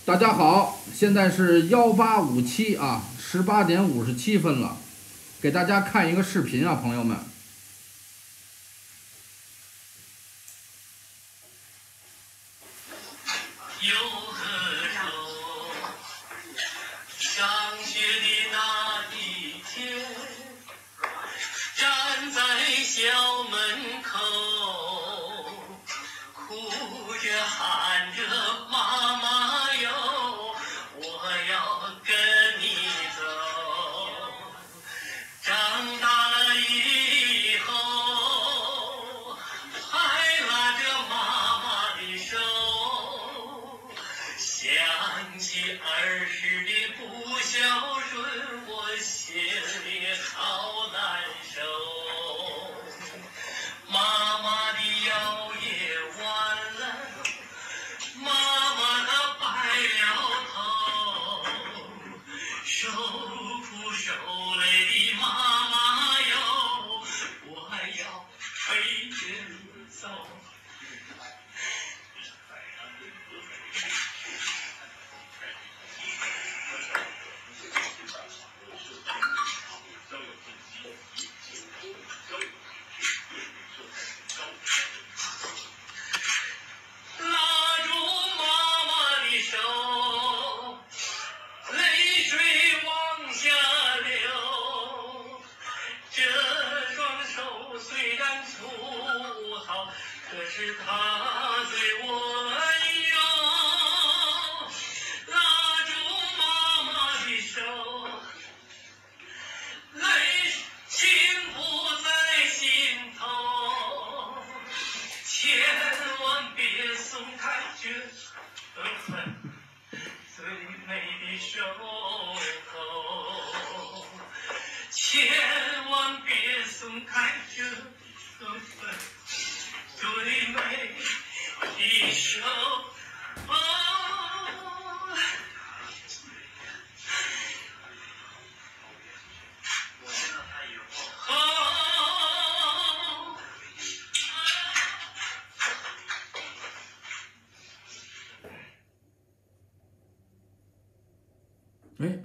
大家好，现在是1857啊，18:57了，给大家看一个视频啊，朋友们。 有何愁？上学的那一天，站在校门口，哭着喊着妈妈哟，我要跟你走。长大了以后，还拉着妈妈的手，想起儿时的不孝顺，我心里好难受。妈妈的药也完了，妈妈她白了头，受苦受累的妈妈哟，我要陪着你走。拉住妈妈的手，泪水往下流。这双手虽然粗糙，可是它最温柔。拉住妈妈的手，泪情不在心头，千万别松开这份最美的手头，千万别松开这份最美的手。 哎，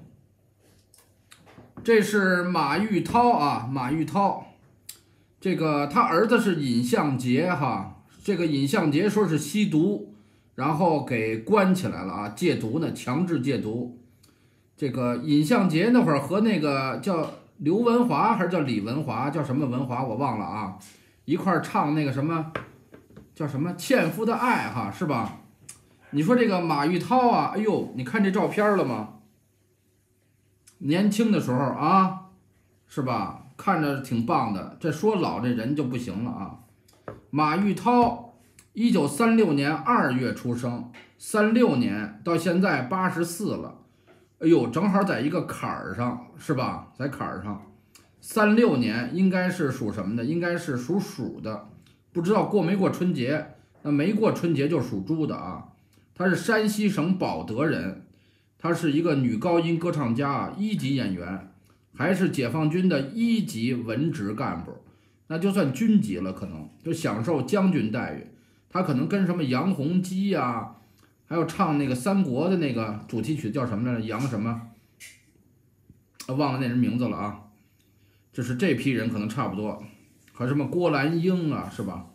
这是马玉涛啊，马玉涛，这个他儿子是尹相杰哈，这个尹相杰说是吸毒，然后给关起来了啊，戒毒呢，强制戒毒。这个尹相杰那会儿和那个叫刘文华还是叫李文华，叫什么文华我忘了啊，一块儿唱那个什么叫什么《纤夫的爱》哈，是吧？你说这个马玉涛啊，哎呦，你看这照片了吗？年轻的时候啊，是吧？看着挺棒的。这说老这人就不行了啊。马玉涛，1936年2月出生，36年到现在84了。哎呦，正好在一个坎儿上，是吧？在坎儿上。36年应该是属什么的？应该是属鼠的。不知道过没过春节？那没过春节就属猪的啊。他是山西省保德人。她是一个女高音歌唱家，1级演员，还是解放军的1级文职干部，那就算军级了，可能就享受将军待遇。她可能跟什么杨洪基呀，还有唱那个三国的那个主题曲叫什么来着？杨什么？忘了那人名字了啊。就是这批人可能差不多，和什么郭兰英啊，是吧？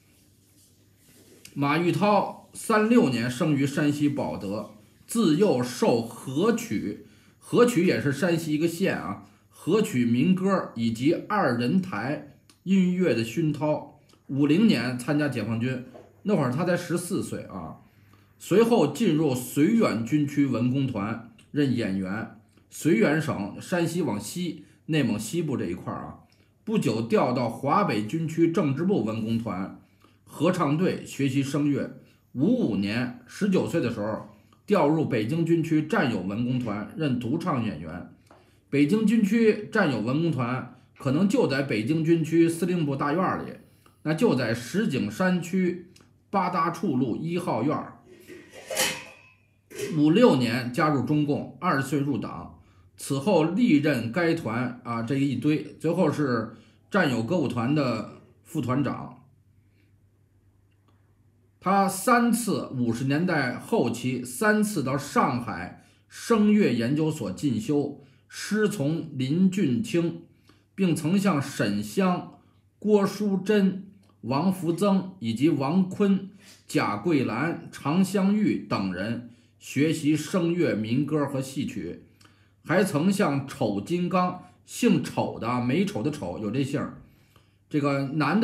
马玉涛36年生于山西保德。自幼受河曲，河曲也是山西一个县啊，河曲民歌以及2人台音乐的熏陶。50年参加解放军，那会儿他才14岁啊。随后进入绥远军区文工团任演员，绥远省山西往西，内蒙西部这一块啊。不久调到华北军区政治部文工团合唱队学习声乐。55年19岁的时候，调入北京军区战友文工团任独唱演员。北京军区战友文工团可能就在北京军区司令部大院里，那就在石景山区八大处路1号院。56年加入中共，20岁入党，此后历任该团啊这一堆，最后是战友歌舞团的副团长。 他3次50年代后期3次到上海声乐研究所进修，师从林俊卿，并曾向沈湘、郭淑珍、王福增以及王昆、贾桂兰、常香玉等人学习声乐、民歌和戏曲，还曾向丑金刚，姓丑的美丑的丑有这姓，这个男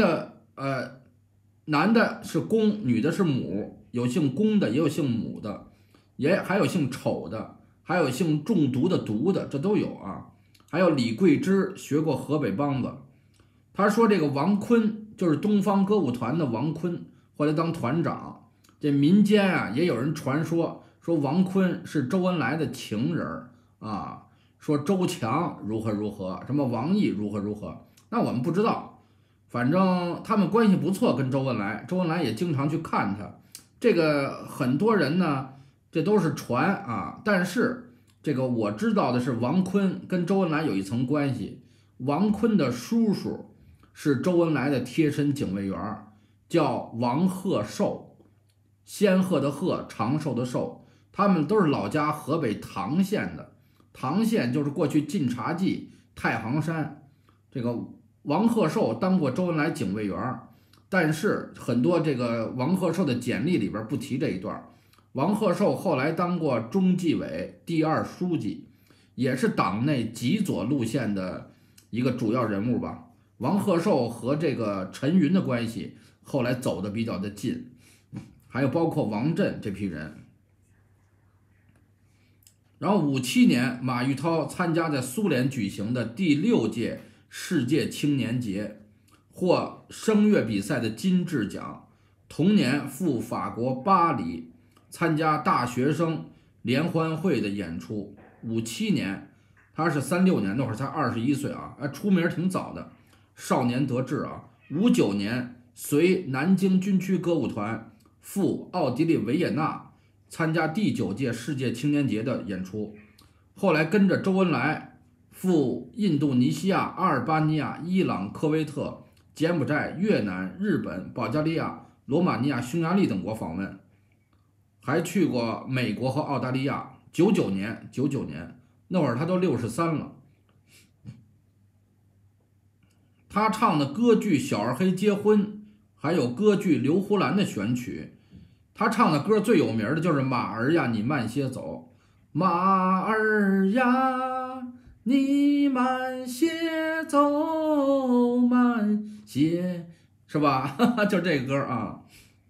的是公，女的是母，有姓公的，也有姓母的，还有姓丑的，还有姓中毒的毒的，这都有啊。还有李桂枝学过河北梆子。他说这个王昆就是东方歌舞团的王昆，后来当团长。这民间啊也有人传说王昆是周恩来的情人啊，说周强如何如何，什么王毅如何如何，那我们不知道，反正他们关系不错，跟周恩来也经常去看他。这个很多人呢，这都是传啊，但是这个我知道的是，王昆跟周恩来有一层关系。王昆的叔叔是周恩来的贴身警卫员，叫王鹤寿，仙鹤的鹤，长寿的寿。他们都是老家河北唐县的，唐县就是过去晋察冀太行山。这个王鹤寿当过周恩来警卫员，但是很多这个王鹤寿的简历里边不提这一段。王鹤寿后来当过中纪委第2书记，也是党内极左路线的一个主要人物吧。王鹤寿和这个陈云的关系后来走得比较的近，还有包括王震这批人。然后57年，马玉涛参加在苏联举行的第6届世界青年节，获声乐比赛的金质奖。同年赴法国巴黎参加大学生联欢会的演出。57年，他是36年，那会儿才21岁啊，出名挺早的，少年得志啊。59年，随南京军区歌舞团赴奥地利维也纳参加第9届世界青年节的演出，后来跟着周恩来赴印度尼西亚、阿尔巴尼亚、伊朗、科威特、柬埔寨、越南、日本、保加利亚、罗马尼亚、匈牙利等国访问，还去过美国和澳大利亚。99年那会儿他都63了。他唱的歌剧《小二黑结婚》，还有歌剧《刘胡兰》的选曲。他唱的歌最有名的就是《马儿呀，你慢些走》，马儿呀，你慢些走，慢些，是吧？就这歌啊。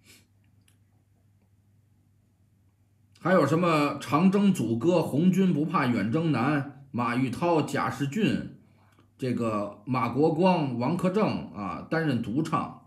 还有什么长征组歌《红军不怕远征难》，马玉涛、贾世俊，这个马国光、王克正啊担任独唱。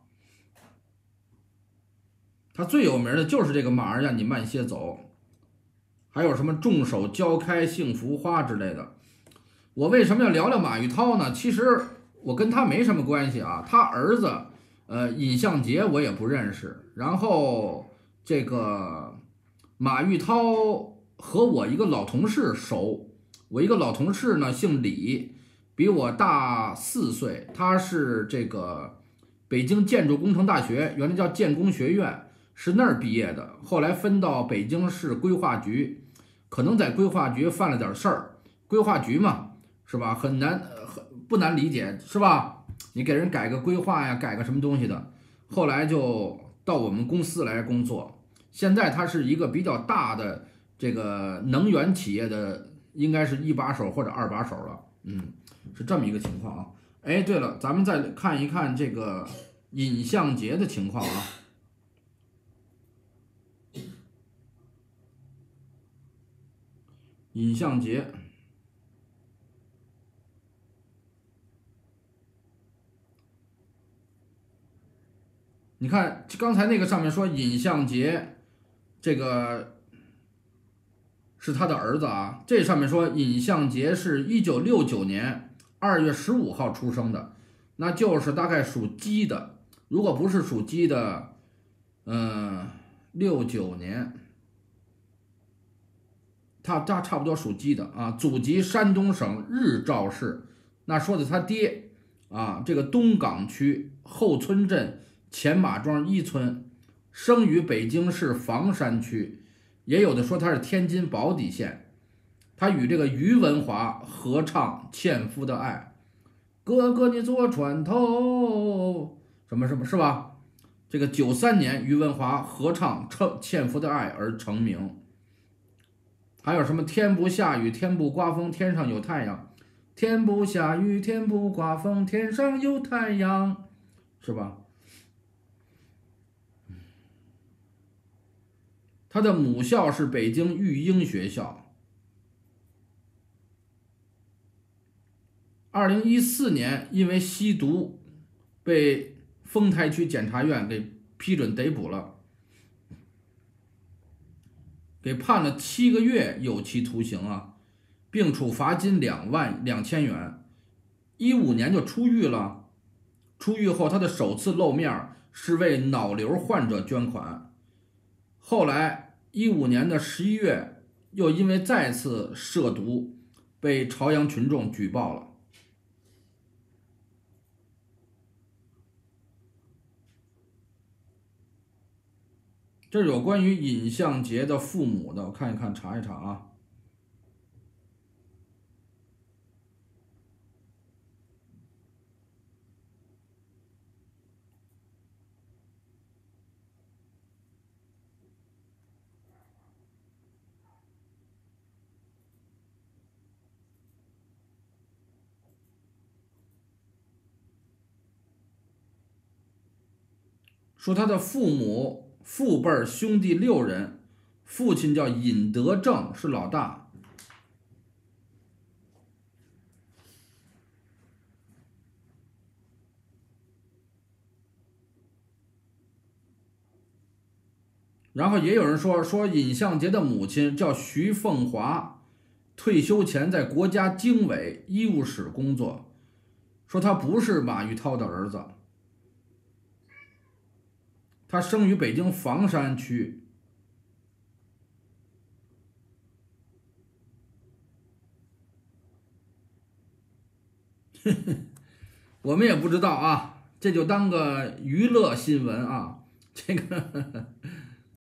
他最有名的就是这个马儿呀，你慢些走，还有什么众手浇开幸福花之类的。我为什么要聊聊马玉涛呢？其实我跟他没什么关系啊，他儿子尹相杰我也不认识。然后这个马玉涛和我一个老同事熟，我一个老同事呢姓李，比我大4岁，他是这个北京建筑工程大学，原来叫建工学院，是那儿毕业的，后来分到北京市规划局，可能在规划局犯了点事儿，规划局嘛，是吧？很不难理解，是吧？你给人改个规划呀，改个什么东西的，后来就到我们公司来工作。现在他是一个比较大的这个能源企业的，应该是1把手或者2把手了，是这么一个情况啊。哎，对了，咱们再看一看这个尹相杰的情况啊。尹相杰，你看刚才那个上面说尹相杰，这个是他的儿子啊。这上面说尹相杰是1969年2月15号出生的，那就是大概属鸡的。如果不是属鸡的，69年。他差不多属鸡的啊，祖籍山东省日照市，那说的他爹啊，这个东岗区后村镇前马庄1村， 生于北京市房山区，也有的说他是天津宝坻县。他与这个于文华合唱《纤夫的爱》，哥哥你坐船头，什么什么是吧？这个93年，于文华合唱《纤夫的爱》而成名。还有什么天不下雨，天不刮风，天上有太阳，天不下雨，天不刮风，天上有太阳，是吧？他的母校是北京育英学校。2014年，因为吸毒被丰台区检察院给批准逮捕了，给判了7个月有期徒刑啊，并处罚金22000元。15年就出狱了。出狱后，他的首次露面是为脑瘤患者捐款。后来15年的11月，又因为再次涉毒，被朝阳群众举报了。这是有关于尹相杰的父母的，我看一看，查一查啊。说他的父母父辈兄弟6人，父亲叫尹德正，是老大。然后也有人说尹相杰的母亲叫徐凤华，退休前在国家经委医务室工作，说他不是马玉涛的儿子。他生于北京房山区。我们也不知道啊，这就当个娱乐新闻啊。这个